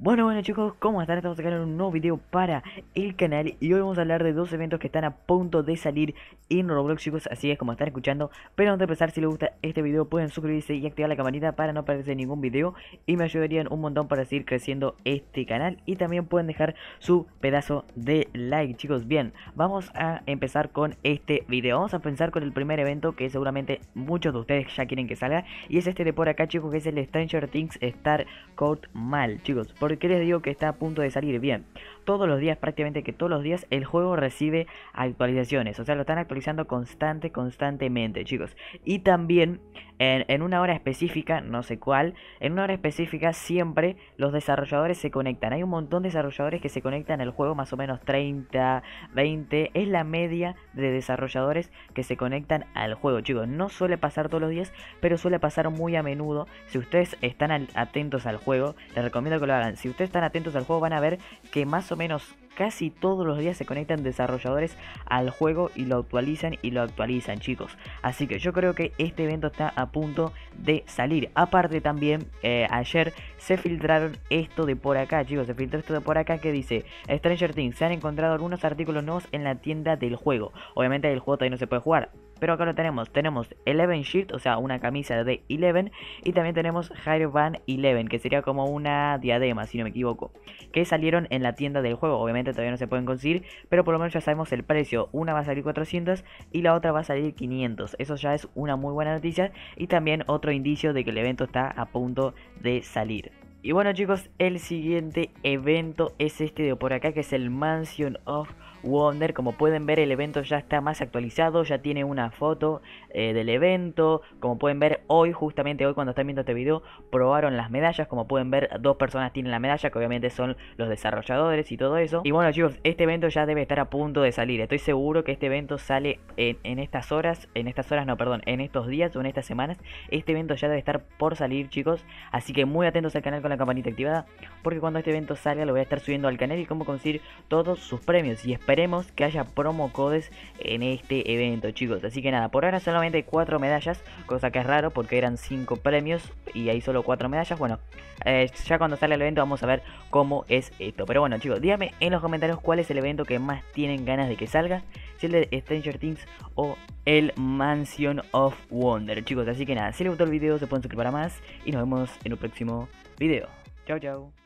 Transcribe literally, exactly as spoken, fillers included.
Bueno, bueno chicos, ¿cómo están? Estamos acá en un nuevo video para el canal y hoy vamos a hablar de dos eventos que están a punto de salir en Roblox, chicos, así es como están escuchando. Pero antes de empezar, si les gusta este video pueden suscribirse y activar la campanita para no perderse ningún video y me ayudarían un montón para seguir creciendo este canal. Y también pueden dejar su pedazo de like, chicos. Bien, vamos a empezar con este video. Vamos a empezar con el primer evento que seguramente muchos de ustedes ya quieren que salga, y es este de por acá, chicos, que es el Stranger Things Star Court Mall, chicos. ¿Por qué les digo que está a punto de salir? Bien, todos los días, prácticamente que todos los días, el juego recibe actualizaciones. O sea, lo están actualizando constante, constantemente, chicos. Y también en, en una hora específica, no sé cuál, en una hora específica siempre los desarrolladores se conectan. Hay un montón de desarrolladores que se conectan al juego, más o menos treinta, veinte. Es la media de desarrolladores que se conectan al juego, chicos. No suele pasar todos los días, pero suele pasar muy a menudo. Si ustedes están al, atentos al juego, les recomiendo que lo hagan. Si ustedes están atentos al juego, van a ver que más o menos casi todos los días se conectan desarrolladores al juego y lo actualizan y lo actualizan, chicos. Así que yo creo que este evento está a punto de salir. Aparte también, eh, ayer se filtraron esto de por acá, chicos. Se filtró esto de por acá que dice: Stranger Things, se han encontrado algunos artículos nuevos en la tienda del juego. Obviamente el juego todavía no se puede jugar, pero acá lo tenemos. Tenemos Eleven Shirt, o sea, una camisa de Eleven. Y también tenemos Hair Band Eleven, que sería como una diadema, si no me equivoco, que salieron en la tienda del juego. Obviamente todavía no se pueden conseguir, pero por lo menos ya sabemos el precio. Una va a salir cuatrocientos y la otra va a salir quinientos. Eso ya es una muy buena noticia y también otro indicio de que el evento está a punto de salir. Y bueno, chicos, el siguiente evento es este de por acá, que es el Mansion of Wonder. Como pueden ver, el evento ya está más actualizado, ya tiene una foto eh, del evento. Como pueden ver, hoy, justamente hoy cuando están viendo este video, probaron las medallas. Como pueden ver, dos personas tienen la medalla, que obviamente son los desarrolladores y todo eso. Y bueno, chicos, este evento ya debe estar a punto de salir. Estoy seguro que este evento sale en, en estas horas, en estas horas no, perdón, en estos días o en estas semanas. Este evento ya debe estar por salir, chicos, así que muy atentos al canal con la campanita activada, porque cuando este evento salga lo voy a estar subiendo al canal y cómo conseguir todos sus premios. Y esperemos que haya promo codes en este evento, chicos. Así que nada, por ahora solamente hay cuatro medallas, cosa que es raro porque eran cinco premios y hay solo cuatro medallas. Bueno, eh, ya cuando salga el evento vamos a ver cómo es esto. Pero bueno, chicos, díganme en los comentarios cuál es el evento que más tienen ganas de que salga, si el de Stranger Things o el Mansion of Wonder, chicos. Así que nada, si les gustó el video se pueden suscribir para más y nos vemos en un próximo video. Chao, chao.